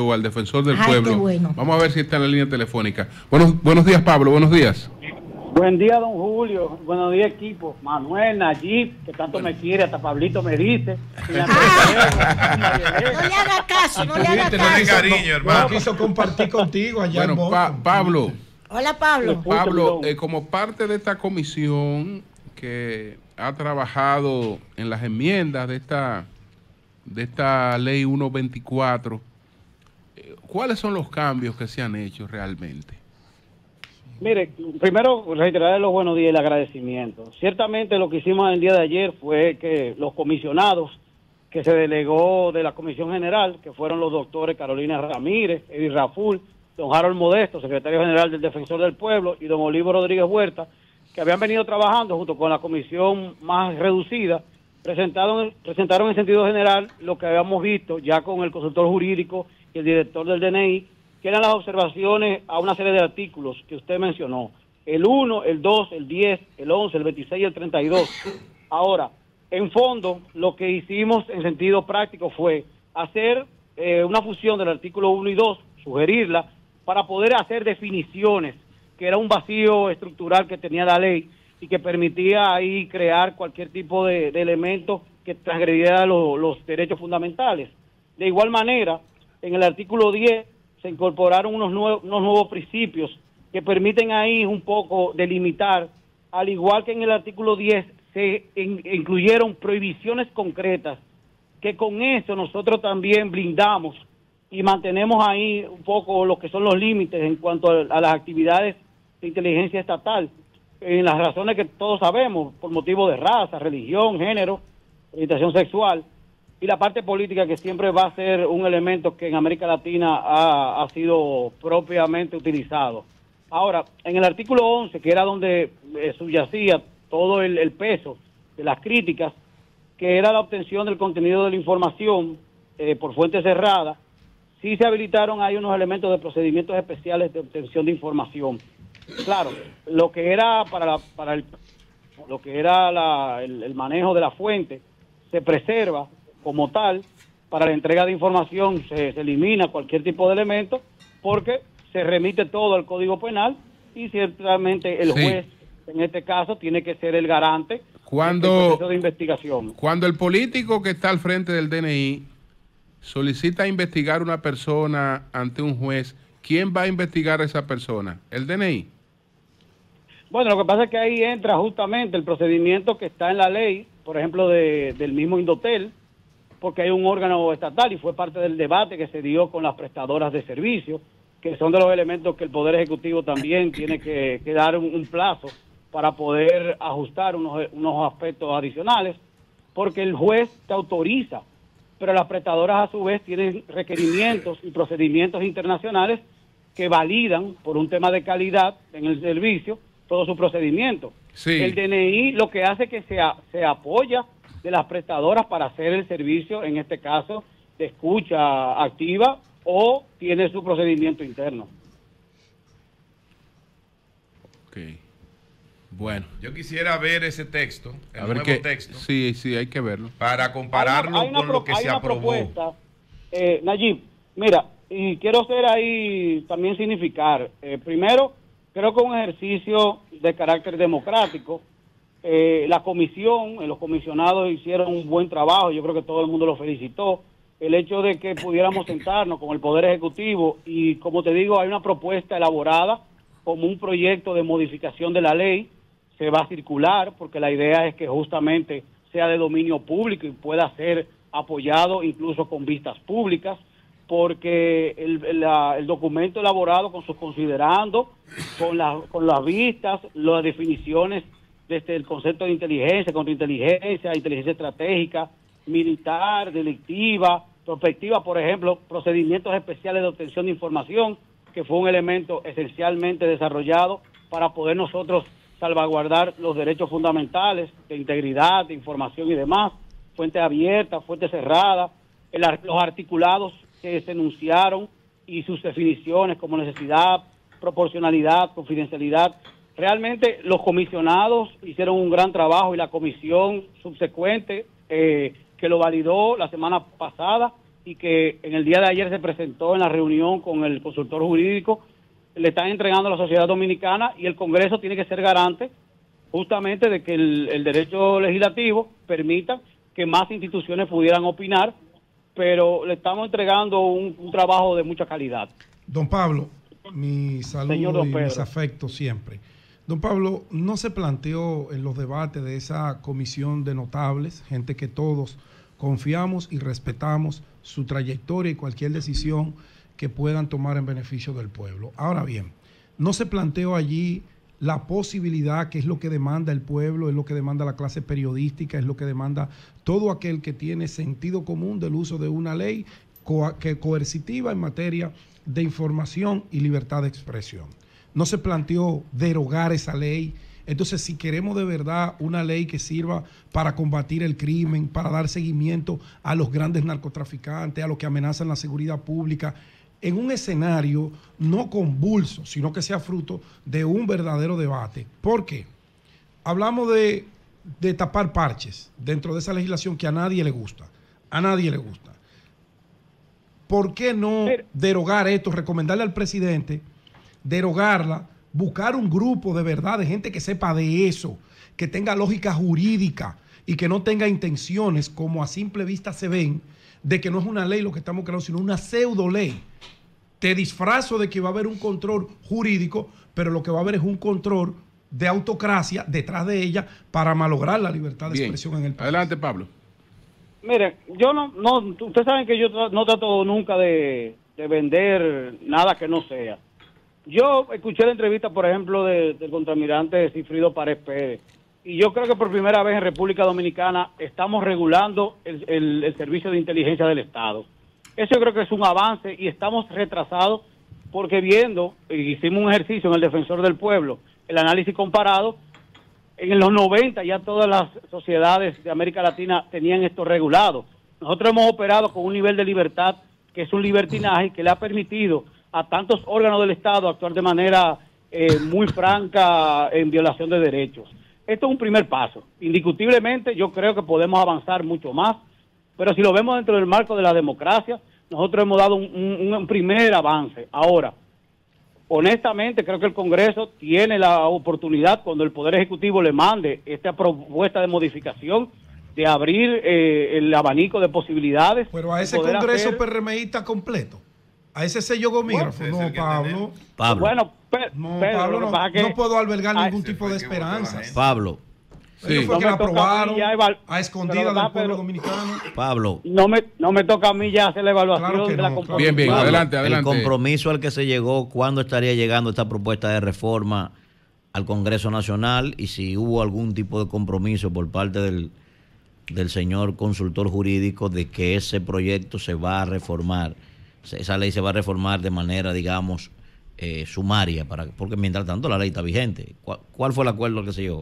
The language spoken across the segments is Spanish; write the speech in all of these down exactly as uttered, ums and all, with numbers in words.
o al defensor del Ay, pueblo. qué bueno. Vamos a ver si está en la línea telefónica. Buenos, buenos días, Pablo, buenos días. Buen día, don Julio. Buenos días, equipo. Manuel, Nayib, que tanto me quiere, hasta Pablito me dice. No le haga caso, no le haga caso. Cariño, hermano. No quiso compartir contigo allá en Bueno, pa Pablo. Hola, Pablo. Pablo, eh, como parte de esta comisión que ha trabajado en las enmiendas de esta, de esta ley ciento veinticuatro, eh, ¿cuáles son los cambios que se han hecho realmente? Mire, primero reiterar los buenos días y el agradecimiento. Ciertamente lo que hicimos el día de ayer fue que los comisionados que se delegó de la Comisión General, que fueron los doctores Carolina Ramírez, Eddie Raful, don Harold Modesto, secretario general del Defensor del Pueblo, y don Olivo Rodríguez Huerta, que habían venido trabajando junto con la comisión más reducida, presentaron, presentaron en sentido general lo que habíamos visto ya con el consultor jurídico y el director del D N I, que eran las observaciones a una serie de artículos que usted mencionó. El uno, el dos, el diez, el once, el veintiséis y el treinta y dos. Ahora, en fondo, lo que hicimos en sentido práctico fue hacer eh, una fusión del artículo uno y dos, sugerirla, para poder hacer definiciones, que era un vacío estructural que tenía la ley y que permitía ahí crear cualquier tipo de, de elemento que transgrediera lo, los derechos fundamentales. De igual manera, en el artículo diez se incorporaron unos nuevos, unos nuevos principios que permiten ahí un poco delimitar, al igual que en el artículo diez se in, incluyeron prohibiciones concretas, que con eso nosotros también blindamos y mantenemos ahí un poco lo que son los límites en cuanto a, a las actividades de inteligencia estatal, en las razones que todos sabemos, por motivo de raza, religión, género, orientación sexual, y la parte política, que siempre va a ser un elemento que en América Latina ha, ha sido propiamente utilizado. Ahora, en el artículo once, que era donde eh, subyacía todo el, el peso de las críticas, que era la obtención del contenido de la información eh, por fuente cerrada, sí se habilitaron ahí unos elementos de procedimientos especiales de obtención de información. Claro, lo que era para, la, para el, lo que era la, el, el manejo de la fuente se preserva como tal. Para la entrega de información se, se elimina cualquier tipo de elemento porque se remite todo al Código Penal y ciertamente el sí. juez, en este caso, tiene que ser el garante cuando, del proceso de investigación. Cuando el político que está al frente del D N I solicita investigar a una persona ante un juez, ¿quién va a investigar a esa persona? ¿El D N I? Bueno, lo que pasa es que ahí entra justamente el procedimiento que está en la ley, por ejemplo, de, del mismo Indotel, porque hay un órgano estatal y fue parte del debate que se dio con las prestadoras de servicios, que son de los elementos que el Poder Ejecutivo también tiene que, que dar un, un plazo para poder ajustar unos, unos aspectos adicionales, porque el juez te autoriza, pero las prestadoras a su vez tienen requerimientos y procedimientos internacionales que validan por un tema de calidad en el servicio todo su procedimiento. Sí. El D N I lo que hace es que se, a, se apoya de las prestadoras para hacer el servicio, en este caso, de escucha activa, o tiene su procedimiento interno. Ok. Bueno. Yo quisiera ver ese texto, el a ver nuevo qué, texto. Sí, sí, hay que verlo. Para compararlo hay una, hay una con lo que hay se una aprobó. Propuesta, eh, Nayib, mira, y quiero hacer ahí también significar, eh, primero, creo que un ejercicio de carácter democrático. Eh, la comisión, eh, los comisionados hicieron un buen trabajo, yo creo que todo el mundo lo felicitó. El hecho de que pudiéramos sentarnos con el Poder Ejecutivo y, como te digo, hay una propuesta elaborada como un proyecto de modificación de la ley, se va a circular porque la idea es que justamente sea de dominio público y pueda ser apoyado incluso con vistas públicas, porque el, el, la, el documento elaborado con sus considerandos, con, la, con las vistas, las definiciones desde el concepto de inteligencia, contrainteligencia, inteligencia estratégica, militar, delictiva, prospectiva, por ejemplo, procedimientos especiales de obtención de información, que fue un elemento esencialmente desarrollado para poder nosotros salvaguardar los derechos fundamentales de integridad, de información y demás, fuente abierta, fuente cerrada, el, los articulados que se enunciaron y sus definiciones como necesidad, proporcionalidad, confidencialidad. Realmente los comisionados hicieron un gran trabajo y la comisión subsecuente eh, que lo validó la semana pasada y que en el día de ayer se presentó en la reunión con el consultor jurídico, le están entregando a la sociedad dominicana, y el Congreso tiene que ser garante justamente de que el, el derecho legislativo permita que más instituciones pudieran opinar, pero le estamos entregando un, un trabajo de mucha calidad. Don Pablo, mi saludo y mis afectos siempre. Don Pablo, ¿no se planteó en los debates de esa comisión de notables, gente que todos confiamos y respetamos su trayectoria y cualquier decisión que puedan tomar en beneficio del pueblo? Ahora bien, ¿no se planteó allí la posibilidad, que es lo que demanda el pueblo, es lo que demanda la clase periodística, es lo que demanda todo aquel que tiene sentido común del uso de una ley co que coercitiva en materia de información y libertad de expresión? ¿No se planteó derogar esa ley? Entonces, si queremos de verdad una ley que sirva para combatir el crimen, para dar seguimiento a los grandes narcotraficantes, a los que amenazan la seguridad pública, en un escenario no convulso, sino que sea fruto de un verdadero debate. ¿Por qué? Hablamos de, de tapar parches dentro de esa legislación que a nadie le gusta. A nadie le gusta. ¿Por qué no derogar esto, recomendarle al presidente derogarla, buscar un grupo de verdad de gente que sepa de eso, que tenga lógica jurídica y que no tenga intenciones, como a simple vista se ven, de que no es una ley lo que estamos creando, sino una pseudo ley? Te disfrazo de que va a haber un control jurídico, pero lo que va a haber es un control de autocracia detrás de ella para malograr la libertad de Bien. expresión en el país. Adelante, Pablo. Mire, yo no, no, ustedes saben que yo no trato nunca de, de vender nada que no sea. Yo escuché la entrevista, por ejemplo, de, del contraalmirante Cifrido Párez Pérez, y yo creo que por primera vez en República Dominicana estamos regulando el, el, el servicio de inteligencia del Estado. Eso yo creo que es un avance, y estamos retrasados porque viendo, hicimos un ejercicio en el Defensor del Pueblo, el análisis comparado, en los noventa ya todas las sociedades de América Latina tenían esto regulado. Nosotros hemos operado con un nivel de libertad que es un libertinaje que le ha permitido a tantos órganos del Estado actuar de manera eh, muy franca en violación de derechos. Esto es un primer paso. Indiscutiblemente yo creo que podemos avanzar mucho más, pero si lo vemos dentro del marco de la democracia, nosotros hemos dado un, un, un primer avance. Ahora, honestamente, creo que el Congreso tiene la oportunidad, cuando el Poder Ejecutivo le mande esta propuesta de modificación, de abrir eh, el abanico de posibilidades. Pero a ese Congreso hacer... PRMista completo, a ese sello gomígrafo, bueno, no, Pablo. Pablo. Bueno, pe no, Pedro, Pablo, no, que... no puedo albergar Ay, ningún tipo de esperanza. Pablo. Sí. Fue no que la aprobaron a, a escondidas del pueblo dominicano. Pablo. No me, no me toca a mí ya hacer la evaluación claro de no, la composición. Bien, bien, Pablo, adelante, adelante. El compromiso al que se llegó, ¿cuándo estaría llegando esta propuesta de reforma al Congreso Nacional? Y si hubo algún tipo de compromiso por parte del, del señor consultor jurídico de que ese proyecto se va a reformar, esa ley se va a reformar de manera, digamos, eh, sumaria, para porque mientras tanto la ley está vigente. ¿Cuál, cuál fue el acuerdo al que se llegó?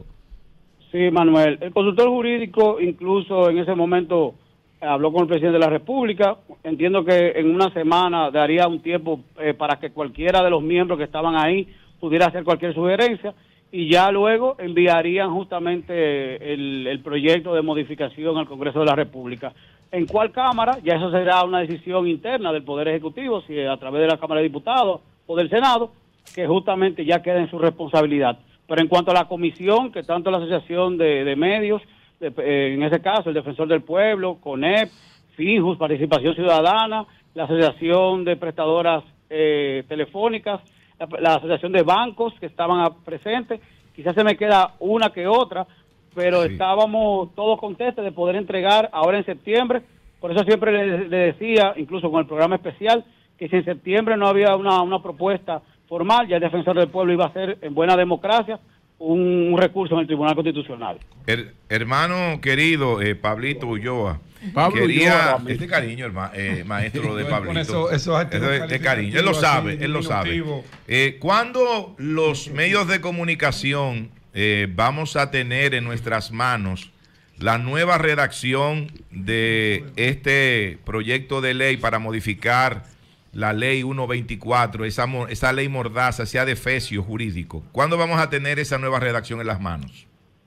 Sí, Manuel. El consultor jurídico incluso en ese momento habló con el presidente de la República. Entiendo que en una semana daría un tiempo eh, para que cualquiera de los miembros que estaban ahí pudiera hacer cualquier sugerencia, y ya luego enviarían justamente el, el proyecto de modificación al Congreso de la República. ¿En cuál Cámara? Ya eso será una decisión interna del Poder Ejecutivo, si a través de la Cámara de Diputados o del Senado, que justamente ya queda en su responsabilidad. Pero en cuanto a la comisión, que tanto la Asociación de, de Medios, de, eh, en ese caso el Defensor del Pueblo, CONEP, FIJUS, Participación Ciudadana, la Asociación de Prestadoras eh, Telefónicas, la, la Asociación de Bancos que estaban presentes, quizás se me queda una que otra, pero sí. Estábamos todos contentos de poder entregar ahora en septiembre. Por eso siempre le, le decía, incluso con el programa especial, que si en septiembre no había una, una propuesta formal, ya el Defensor del Pueblo iba a hacer, en buena democracia, un, un recurso en el Tribunal Constitucional. Her, hermano querido, eh, Pablito Ulloa, Pablo quería, Ulloa, este cariño, herma, eh, maestro de Pablito, eso, eso es de, de cariño, él lo sabe, él lo sabe. Eh, ¿Cuándo los medios de comunicación eh, vamos a tener en nuestras manos la nueva redacción de este proyecto de ley para modificar la ley ciento veinticuatro, esa, esa ley mordaza, ese adefesio jurídico? ¿Cuándo vamos a tener esa nueva redacción en las manos?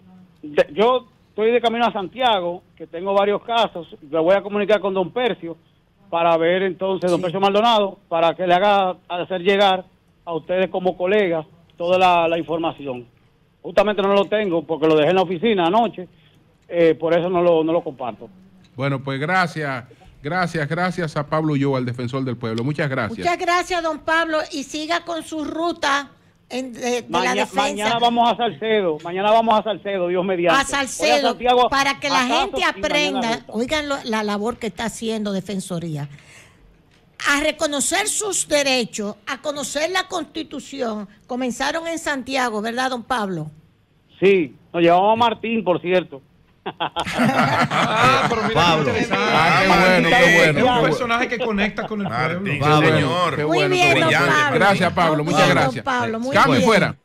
De, yo estoy de camino a Santiago, que tengo varios casos, me voy a comunicar con don Percio, para ver entonces, don Sí. Percio Maldonado, para que le haga hacer llegar a ustedes como colegas toda la, la información. Justamente no lo tengo porque lo dejé en la oficina anoche, eh, por eso no lo, no lo comparto. Bueno, pues gracias, gracias, gracias a Pablo Ulloa, al defensor del pueblo. Muchas gracias. Muchas gracias, don Pablo, y siga con su ruta en- de, de la Maña- defensa. mañana vamos a Salcedo, mañana vamos a Salcedo, Dios mediante. A Salcedo, Voy a Santiago para que la a Santos gente y mañana aprenda, ruta. oigan lo- la labor que está haciendo Defensoría, a reconocer sus derechos, a conocer la Constitución. Comenzaron en Santiago, ¿verdad, don Pablo? Sí, nos llevamos a Martín, por cierto. Ah, pero mira, Pablo. qué interesante. Ah, qué bueno, qué Es bueno, qué un bueno. personaje que conecta con el Martín, pueblo. Pablo. señor. Qué Muy bueno, bien, qué don bueno. Pablo. Gracias, Pablo. Muy Muchas bien, don gracias. Pablo, muy Cambio bien. fuera.